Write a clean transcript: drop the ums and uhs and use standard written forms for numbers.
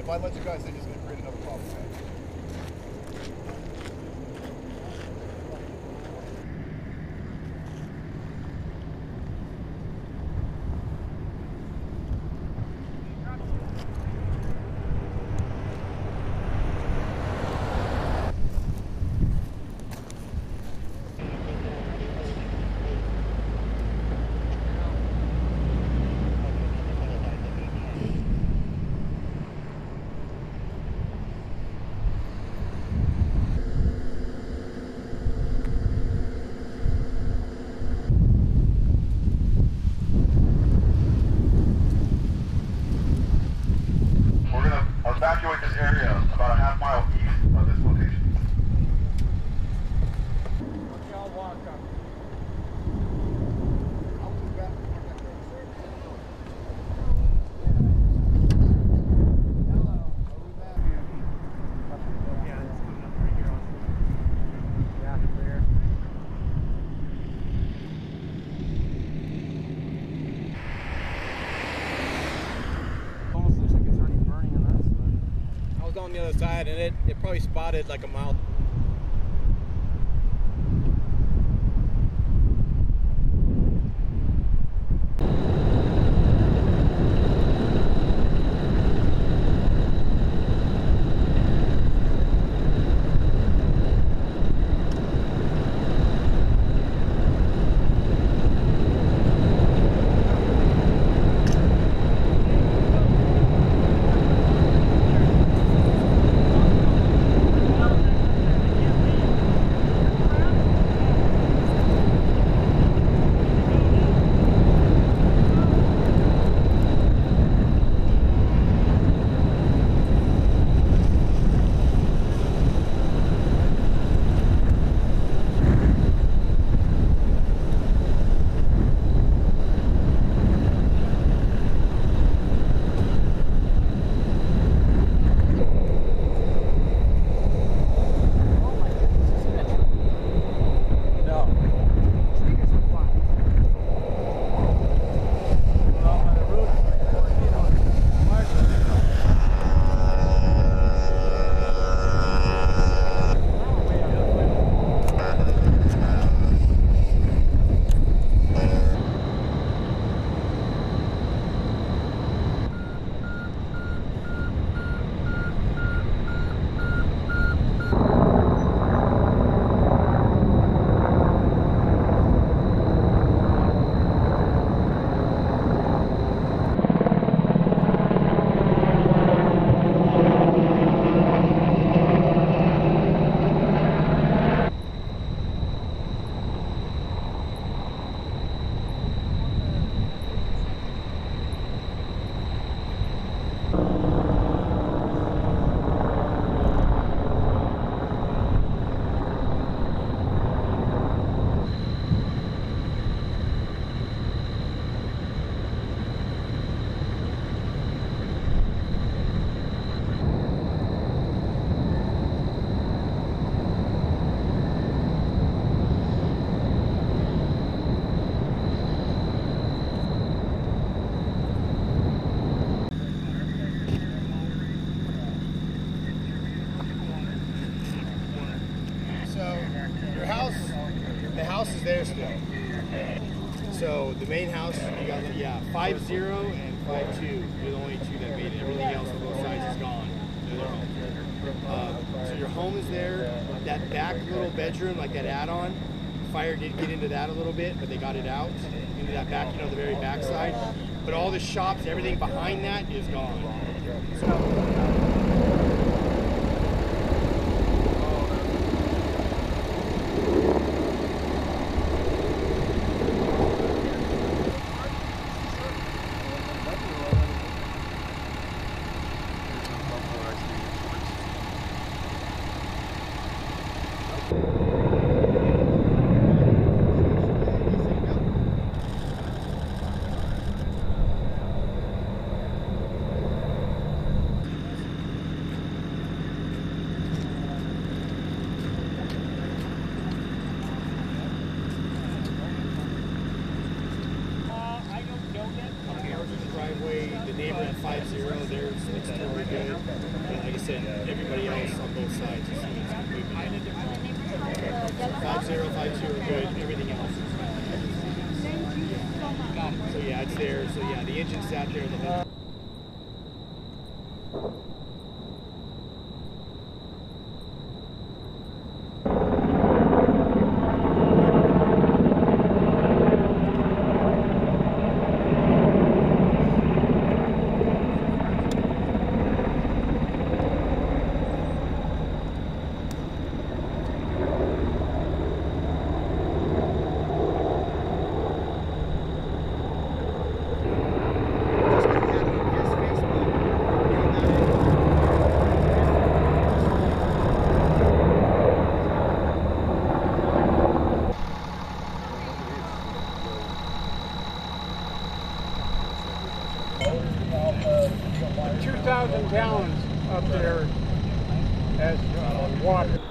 if I let you guys in, it's going to create another problem. Evacuate this area about a half mile east of this location. Y'all walk up. On the other side, and it probably spotted like a mile. The house is there still. So the main house, you got 5-0 and 5-2. You're the only two that made it. Everything else on both sides is gone. So your home is there. That back little bedroom, like that add-on, fire did get into that a little bit, but they got it out into that back, the very back side. But all the shops, everything behind that is gone. So, looks totally good. But like I said, everybody else on both sides is completely good. 5050 good. Everything else is good. So yeah, it's there. So yeah, the engine sat there the whole. $2,000 gallons up there as water.